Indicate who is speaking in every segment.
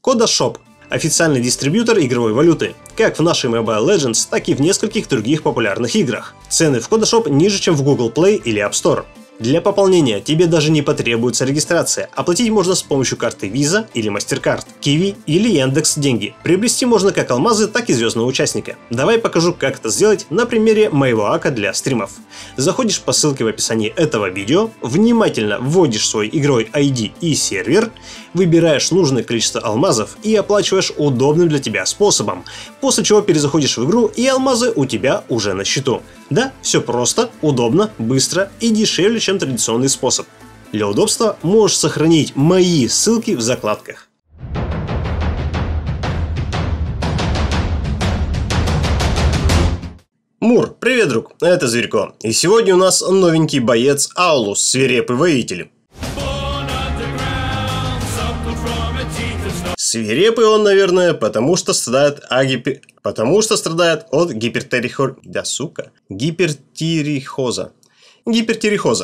Speaker 1: CodaShop – официальный дистрибьютор игровой валюты, как в нашей Mobile Legends, так и в нескольких других популярных играх. Цены в CodaShop ниже, чем в Google Play или App Store. Для пополнения тебе даже не потребуется регистрация. Оплатить можно с помощью карты Visa или MasterCard, Kiwi или Яндекс Деньги. Приобрести можно как алмазы, так и звездного участника. Давай покажу, как это сделать на примере моего ака для стримов. Заходишь по ссылке в описании этого видео, внимательно вводишь свой игровой ID и сервер, выбираешь нужное количество алмазов и оплачиваешь удобным для тебя способом, после чего перезаходишь в игру и алмазы у тебя уже на счету. Да, все просто, удобно, быстро и дешевле, чем традиционный способ. Для удобства можешь сохранить мои ссылки в закладках. Мур, привет, друг, это Зверько, и сегодня у нас новенький боец Аулус, свирепый воитель. Свирепый он, наверное, потому что страдает от гипертирихоза.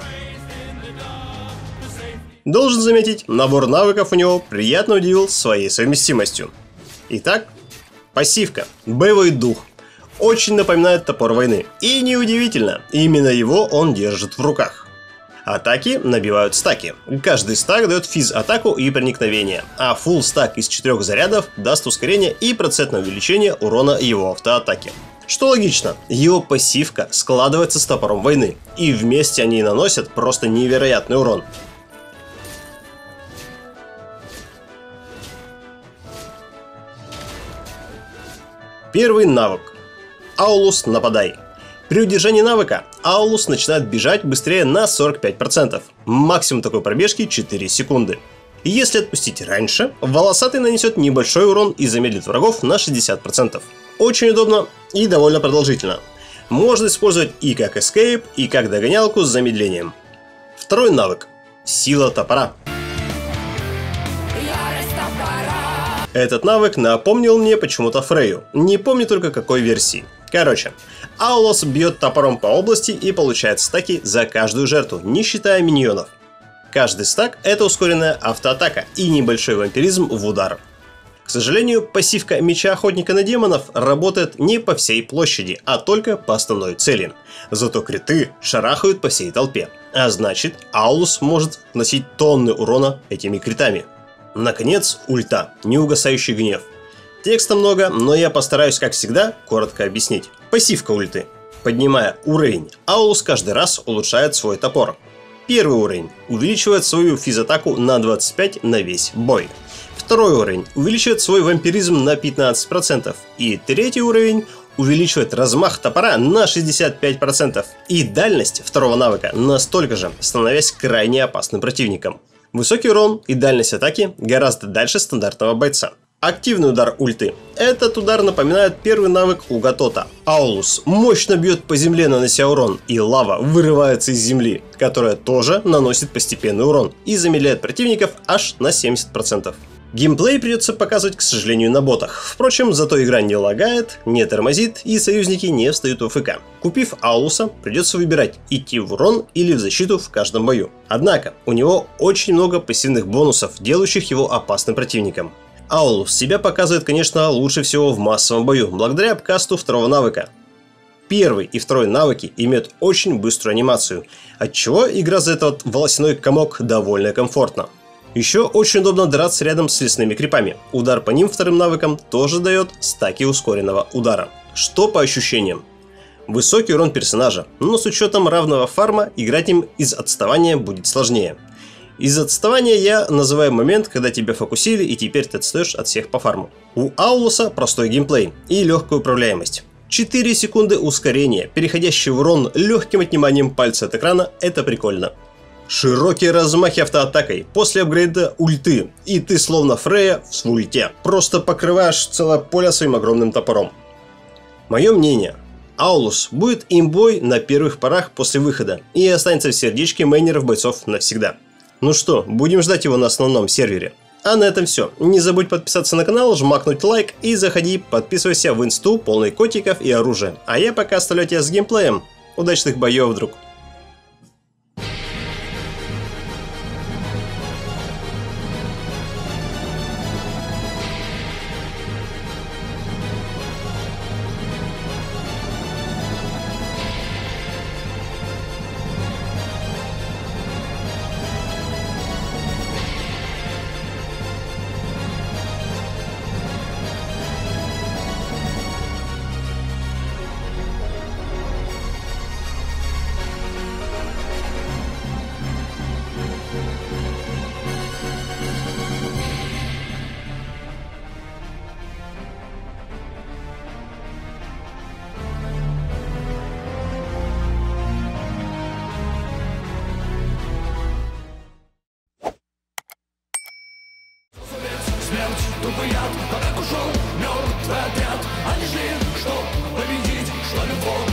Speaker 1: Должен заметить, набор навыков у него приятно удивил своей совместимостью. Итак, пассивка. Боевой дух. Очень напоминает топор войны. И неудивительно, именно его он держит в руках. Атаки набивают стаки. Каждый стак дает физ-атаку и проникновение, а фулл стак из 4 зарядов даст ускорение и процентное увеличение урона его автоатаки. Что логично, его пассивка складывается с топором войны, и вместе они наносят просто невероятный урон. Первый навык. Аулус, нападай. При удержании навыка Аулус начинает бежать быстрее на 45%. Максимум такой пробежки 4 секунды. Если отпустить раньше, волосатый нанесет небольшой урон и замедлит врагов на 60%. Очень удобно и довольно продолжительно. Можно использовать и как эскейп, и как догонялку с замедлением. Второй навык. Сила топора. Этот навык напомнил мне почему-то Фрейю. Не помню только какой версии. Короче, Аулус бьет топором по области и получает стаки за каждую жертву, не считая миньонов. Каждый стак — это ускоренная автоатака и небольшой вампиризм в удар. К сожалению, пассивка меча охотника на демонов работает не по всей площади, а только по основной цели. Зато криты шарахают по всей толпе, а значит, Аулус может носить тонны урона этими критами. Наконец, ульта, неугасающий гнев. Текста много, но я постараюсь, как всегда, коротко объяснить. Пассивка ульты. Поднимая уровень, Аулус каждый раз улучшает свой топор. Первый уровень увеличивает свою физатаку на 25 на весь бой. Второй уровень увеличивает свой вампиризм на 15%. И третий уровень увеличивает размах топора на 65%. И дальность второго навыка на столько же, становясь крайне опасным противником. Высокий урон и дальность атаки гораздо дальше стандартного бойца. Активный удар ульты. Этот удар напоминает первый навык у Гатота. Аулус мощно бьет по земле, нанося урон, и лава вырывается из земли, которая тоже наносит постепенный урон и замедляет противников аж на 70%. Геймплей придется показывать, к сожалению, на ботах. Впрочем, зато игра не лагает, не тормозит и союзники не встают в АФК. Купив Аулуса, придется выбирать, идти в урон или в защиту в каждом бою. Однако, у него очень много пассивных бонусов, делающих его опасным противником. Аулус себя показывает, конечно, лучше всего в массовом бою, благодаря апкасту второго навыка. Первый и второй навыки имеют очень быструю анимацию, отчего игра за этот волосяной комок довольно комфортна. Еще очень удобно драться рядом с лесными крипами. Удар по ним вторым навыком тоже дает стаки ускоренного удара. Что по ощущениям? Высокий урон персонажа, но с учетом равного фарма играть им из отставания будет сложнее. Из отставания я называю момент, когда тебя фокусили и теперь ты отстаешь от всех по фарму. У Аулуса простой геймплей и легкая управляемость. 4 секунды ускорения, переходящий в урон легким отниманием пальца от экрана, это прикольно. Широкие размахи автоатакой после апгрейда ульты, и ты словно Фрея в ульте. Просто покрываешь целое поле своим огромным топором. Мое мнение. Аулус будет имбой на первых порах после выхода и останется в сердечке мейнеров бойцов навсегда. Ну что, будем ждать его на основном сервере. А на этом все. Не забудь подписаться на канал, жмакнуть лайк и заходи, подписывайся в инсту, полный котиков и оружия. А я пока оставляю тебя с геймплеем. Удачных боев, друг!
Speaker 2: смерть, тупый яд, как ушел мертвый отряд. Они шли, чтоб победить, что любовь